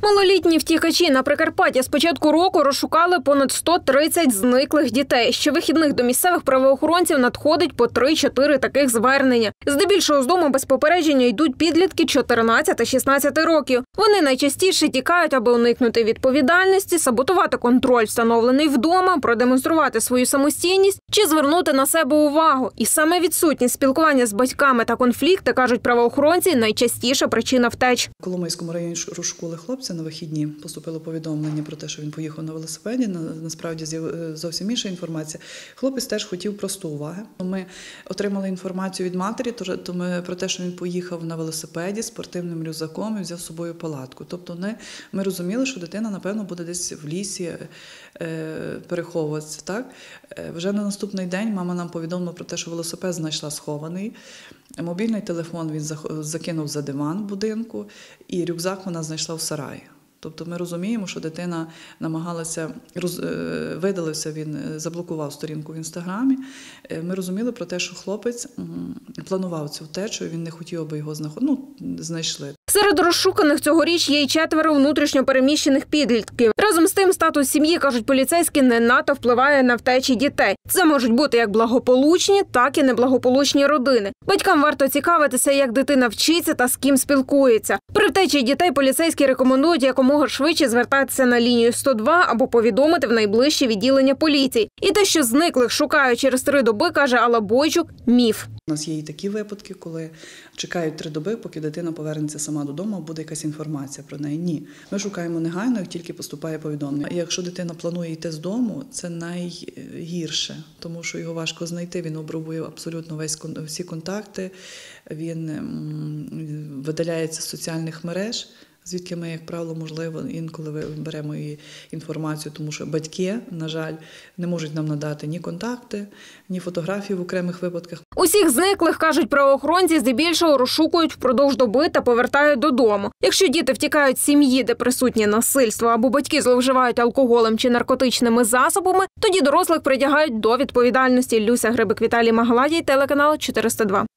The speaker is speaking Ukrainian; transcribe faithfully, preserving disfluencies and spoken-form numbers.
Малолітні втікачі на Прикарпатті з початку року розшукали понад сто тридцять зниклих дітей. Щовихідних до місцевих правоохоронців надходить по три-чотири таких звернення. Здебільшого з дому без попередження йдуть підлітки чотирнадцяти-шістнадцяти років. Вони найчастіше тікають, аби уникнути відповідальності, саботувати контроль, встановлений вдома, продемонструвати свою самостійність чи звернути на себе увагу. І саме відсутність спілкування з батьками та конфлікти, кажуть правоохоронці, найчастіша причина втеч. В Коломийському районі розшукали хлопця на вихідні. Поступило повідомлення про те, що він поїхав на велосипеді. Насправді зовсім інша інформація. Хлопець теж хотів просто уваги. Ми отримали інформацію від матері про те, що він поїхав на велосипеді з спортивним рюкзаком і взяв з собою палатку. Тобто ми, ми розуміли, що дитина, напевно, буде десь в лісі е, переховуватися. Так? Вже на наступний день мама нам повідомила про те, що велосипед знайшла схований. Мобільний телефон він закинув за диван в будинку, і рюкзак вона знайшла в сараї. Тобто ми розуміємо, що дитина намагалася, роз, видалився, він заблокував сторінку в Інстаграмі. Ми розуміли про те, що хлопець планував цю втечу, він не хотів, аби його знаход... ну, знайшли. Серед розшуканих цьогоріч є й четверо внутрішньо переміщених підлітків. Разом з тим, статус сім'ї, кажуть поліцейські, не надто впливає на втечі дітей. Це можуть бути як благополучні, так і неблагополучні родини. Батькам варто цікавитися, як дитина вчиться та з ким спілкується. При втечі дітей поліцейські рекомендують якомога швидше звертатися на лінію сто два або повідомити в найближче відділення поліції. І те, що зниклих шукають через три доби, каже Алла Бойчук, міф. У нас є і такі випадки, коли чекають три доби, поки дитина повернеться сама додому, буде якась інформація про неї. Ні. Ми шукаємо негайно, як тільки поступає повідомлення. І якщо дитина планує йти з дому, це найгірше, тому що його важко знайти. Він обробує абсолютно весь, всі контакти, він видаляється з соціальних мереж, звідки ми, як правило, можливо, інколи беремо і інформацію, тому що батьки, на жаль, не можуть нам надати ні контакти, ні фотографії в окремих випадках. Усіх зниклих, кажуть правоохоронці, здебільшого розшукують впродовж доби та повертають додому. Якщо діти втікають з сім'ї, де присутнє насильство, або батьки зловживають алкоголем чи наркотичними засобами, тоді дорослих притягають до відповідальності. Люся Грибик, Віталій Магладій, телеканал чотириста два.